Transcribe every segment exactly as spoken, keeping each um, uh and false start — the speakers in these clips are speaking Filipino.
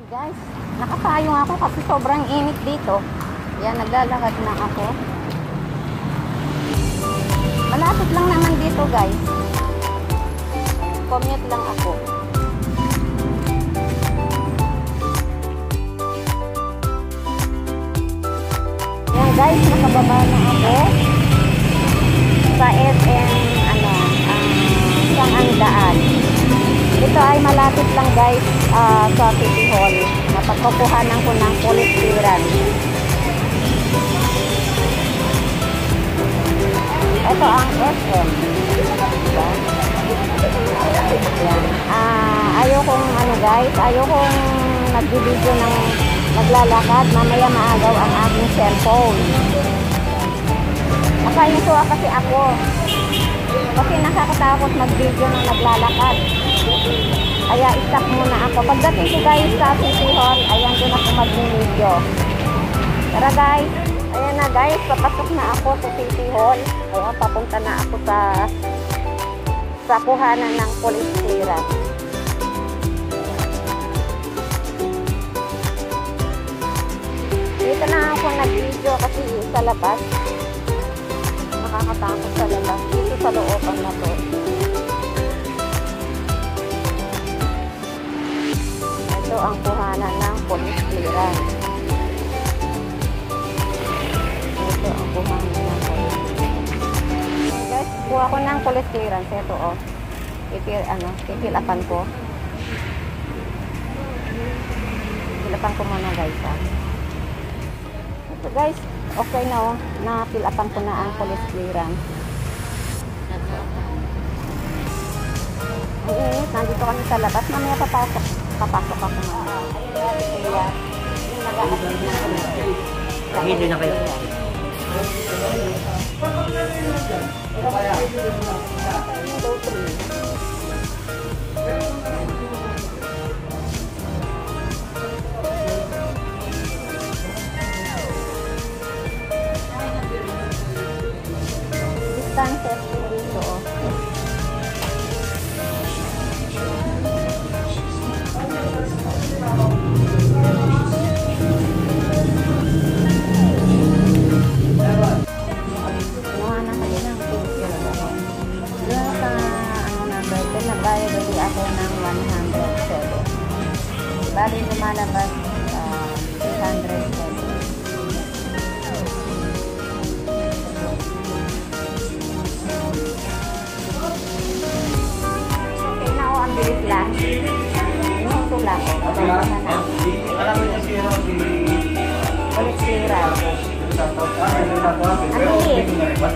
Guys, nakapayong ako kasi sobrang init dito. Yan, naglalakad na ako. Malapit lang naman dito, guys. Commute lang ako. Yan, guys, nakababa na ako sa S M ano, ang isang andaan. Ito ay malapit lang, guys, uh, sa City Hall. Napagkukuhanan ko ng police clearance. Ito ang S M. Uh, ayokong ano, guys, ayokong nag-video ng naglalakad. Mamaya maagaw ang aking cellphone. Nakayusuwa kasi ako. Kasi nakakatakot mag-video ng naglalakad. Kaya stop muna ako. Pagdating ko, guys, sa City Hall, ayan doon ako mag-video. Tara, guys. Ayan na, guys. Papasok na ako sa City Hall. Ayan, papunta na ako sa sa kuhanan ng police clearance. Dito na ako nag-video kasi sa labas. Nakakatakot sa labas. Dito sa looban na to. Ito ang kuhanan ng police clearance. Ito ang kuhanan ng police clearance. Guys, kuha ko ng police clearance. Ito, oh. Pipil, ano, pipilapan ko. Pipilapan ko muna, guys, ah. Ito, guys. Okay na, oh. Napilapan ko na ang police clearance. Ang init. Nandito kami sa labas. Mamaya papasok. Papasok ako na. Kaya, yung nag-aakit na kami. Hindi na kayo. Distance dito, oh. Bali lumalabas uh, three hundred seven. Okay na, o, ang bilis lang. Inuso lang. Ulit sira. Ang bilis.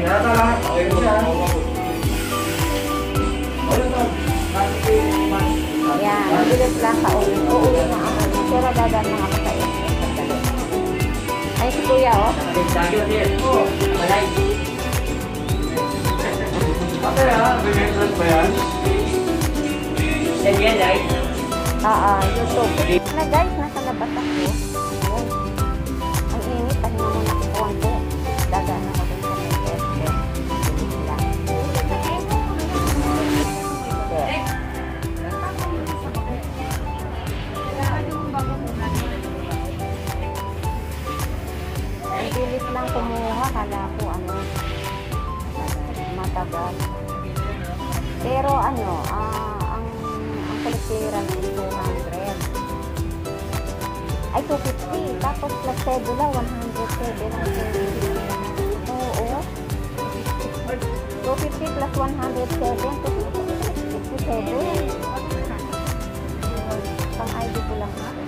Yan, mabilis lang sa uwi. Uuwi na ako. Pero dadan na ako sa iyo. Ay, si Kuya, oh. Okay, ha? Binigyan ba yan? Yan yan, guys. Oo, YouTube. Na, guys, nasa labas ako. Ayan. Ang init. Pahinga mo nakukuhan ko. Dadan ako dun sa may S M. Bilis lang kumuha, kala ko ano matagal. Pero ano, ah, ang ang police clearance is two hundred. Ay, two fifty. Tapos plus cedula, one hundred seven. Oo. two fifty plus one hundred seven. two fifty-seven. Pang I D ko lang ako.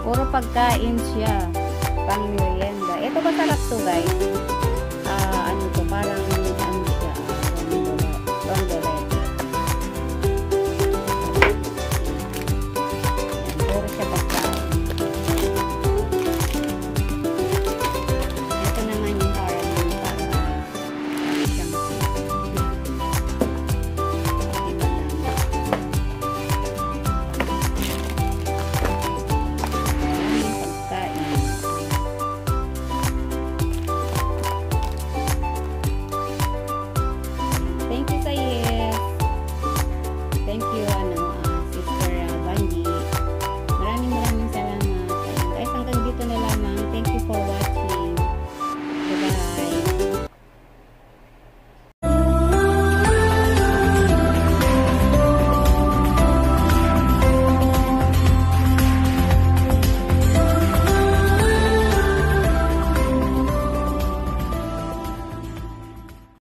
Puro pagkain siya. Pang merienda. Ito masarap to guys.